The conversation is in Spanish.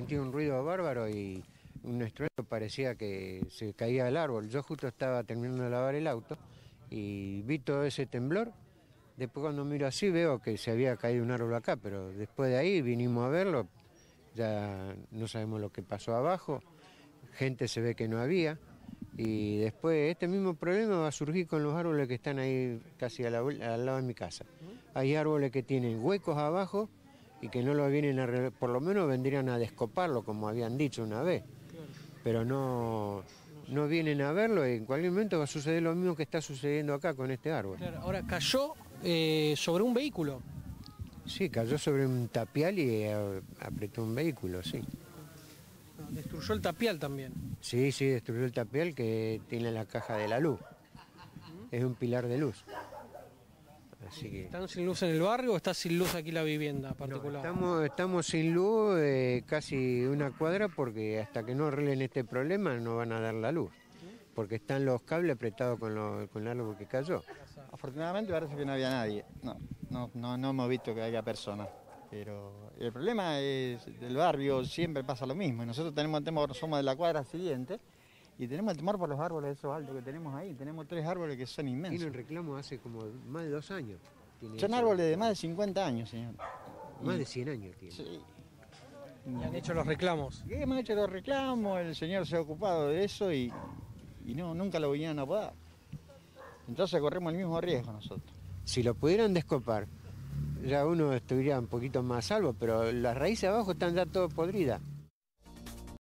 sentí un ruido bárbaro y un estruendo, parecía que se caía el árbol. Yo justo estaba terminando de lavar el auto y vi todo ese temblor. Después cuando miro así veo que se había caído un árbol acá, pero después de ahí vinimos a verlo, ya no sabemos lo que pasó abajo, gente se ve que no había, y después este mismo problema va a surgir con los árboles que están ahí casi al lado de mi casa. Hay árboles que tienen huecos abajo y que no lo vienen a arreglar, por lo menos vendrían a descoparlo, como habían dicho una vez, pero no vienen a verlo y en cualquier momento va a suceder lo mismo que está sucediendo acá con este árbol. Claro, ahora cayó sobre un vehículo. Sí, cayó sobre un tapial y apretó un vehículo, sí. Destruyó el tapial también. Sí, destruyó el tapial que tiene la caja de la luz. Es un pilar de luz. Así que... ¿Están sin luz en el barrio o está sin luz aquí la vivienda particular? No, estamos sin luz casi una cuadra porque hasta que no arreglen este problema no van a dar la luz. Porque están los cables apretados con el árbol que cayó. Afortunadamente parece que no había nadie. No hemos visto que haya personas. Pero el problema es del barrio, siempre pasa lo mismo. Y nosotros tenemos el temor, somos de la cuadra siguiente y tenemos el temor por los árboles esos altos que tenemos ahí. Tenemos 3 árboles que son inmensos. Tienen reclamo hace como más de 2 años. Son árboles de más de 50 años, señor. Más de 100 años tiene. Sí. Y han hecho los reclamos. Y hemos hecho los reclamos, el señor se ha ocupado de eso y nunca lo vinieron a podar. Entonces corremos el mismo riesgo nosotros. Si lo pudieran descopar, ya uno estuviera un poquito más salvo, pero las raíces abajo están ya todo podridas.